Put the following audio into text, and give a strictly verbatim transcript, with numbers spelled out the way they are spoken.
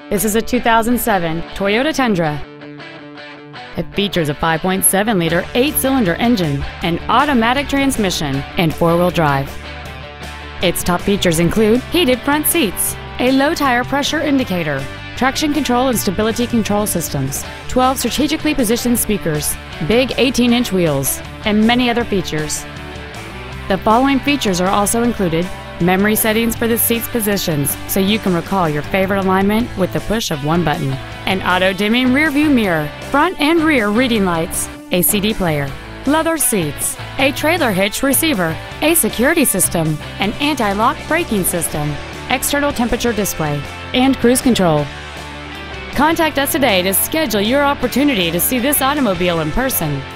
This is a two thousand seven Toyota Tundra. It features a five point seven liter eight-cylinder engine, an automatic transmission, and four-wheel drive. Its top features include heated front seats, a low tire pressure indicator, traction control and stability control systems, twelve strategically positioned speakers, big eighteen inch wheels, and many other features. The following features are also included: memory settings for the seat's positions so you can recall your favorite alignment with the push of one button, an auto-dimming rear-view mirror, front and rear reading lights, a C D player, leather seats, a trailer hitch receiver, a security system, an anti-lock braking system, external temperature display, and cruise control. Contact us today to schedule your opportunity to see this automobile in person.